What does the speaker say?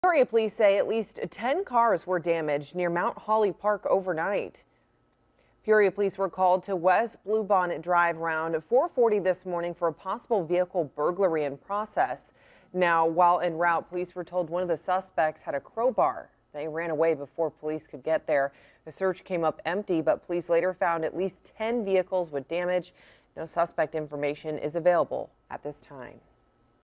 Peoria police say at least 10 cars were damaged near Mount Hawley Park overnight. Peoria police were called to West Bluebonnet Drive around 4:40 this morning for a possible vehicle burglary in process. Now, while en route, police were told one of the suspects had a crowbar. They ran away before police could get there. The search came up empty, but police later found at least 10 vehicles with damage. No suspect information is available at this time.